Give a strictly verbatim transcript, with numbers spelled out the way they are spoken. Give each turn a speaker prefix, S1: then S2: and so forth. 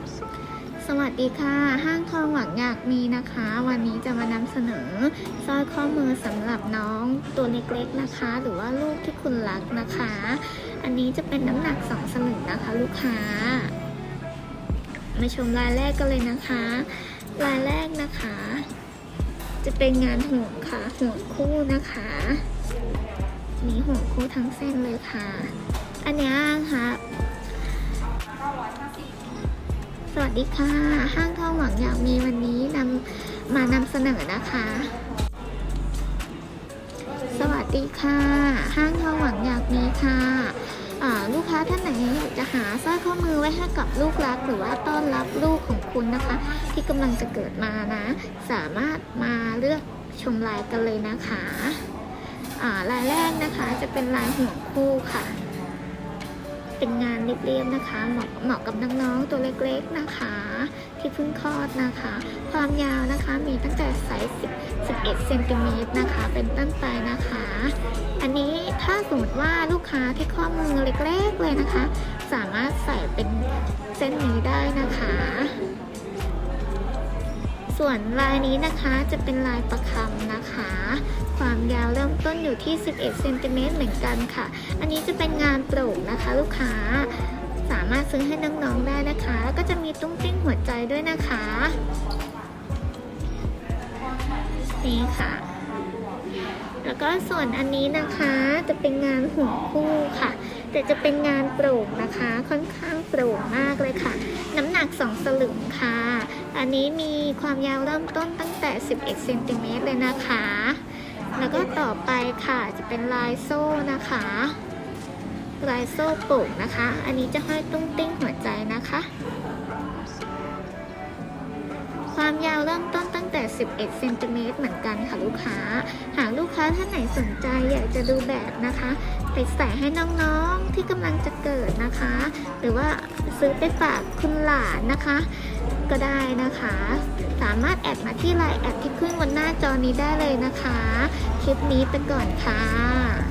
S1: สวัสดีค่ะห้างทองหวังอยากมีนะคะวันนี้จะมานำเสนอสร้อยข้อมือสำหรับน้องตัวเล็กๆนะคะหรือว่าลูกที่คุณรักนะคะอันนี้จะเป็นน้ำหนักสองสลึงนะคะลูกค้ามาชมลายแรกกันเลยนะคะลายแรกนะคะจะเป็นงานห่วงค่ะห่วงคู่นะคะมีห่วงคู่ทั้งเส้นเลยค่ะอันนี้ค่ะสวัสดีค่ะห้างทองหวังอยากมีวันนี้นำมานำเสนอนะคะสวัสดีค่ะห้างทองหวังอยากมีค่ะลูกค้าท่านไหนอยากจะหาสร้อยข้อมือไว้ให้กับลูกรักหรือว่าต้อนรับลูกของคุณนะคะที่กำลังจะเกิดมานะสามารถมาเลือกชมลายกันเลยนะคะลายแรกนะคะจะเป็นลายห่วงคู่ค่ะเป็นงานเรียบๆนะคะเหมาะเหมาะกับน้องๆตัวเล็กๆนะคะที่เพิ่งคลอดนะคะความยาวนะคะมีตั้งแต่ไซส์สิบ สิบเอ็ดเซนติเมตรนะคะเป็นต้นไปนะคะอันนี้ถ้าสมมติว่าลูกค้าที่ข้อมือเล็กๆเลยนะคะสามารถใส่เป็นเส้นนี้ได้นะคะส่วนลายนี้นะคะจะเป็นลายประคำนะคะความยาวเริ่มต้นอยู่ที่สิบเอ็ดเซนติเมตรเหมือนกันค่ะอันนี้จะเป็นงานโปร่งนะคะลูกค้าสามารถซื้อให้น้องๆได้นะคะก็จะมีตุ้งติ้งหัวใจด้วยนะคะนี่ค่ะแล้วก็ส่วนอันนี้นะคะจะเป็นงานห่วงคู่ค่ะแต่จะเป็นงานโปร่งนะคะค่อนข้างโปร่งมากเลยค่ะน้ำหนักสองสลึงค่ะอันนี้มีความยาวเริ่มต้นตั้งแต่สิบเอ็ดเซนติเมตรเลยนะคะแล้วก็ต่อไปค่ะจะเป็นลายโซ่นะคะลายโซ่โป่งนะคะอันนี้จะห้อยตุ้งติ้งหัวใจนะคะความยาวเริ่มต้นตั้งแต่สิบเอ็ดเซนติเมตรเหมือนกันค่ะลูกค้าหากลูกค้าท่านไหนสนใจอยากจะดูแบบนะคะไปใส่ให้น้องๆที่กำลังจะเกิดนะคะหรือว่าซื้อไปฝากคุณหลานนะคะก็ได้นะคะสามารถแอดมาที่ไลน์แอดที่ขึ้นบนหน้าจอนี้ได้เลยนะคะคลิปนี้ไปก่อนค่ะ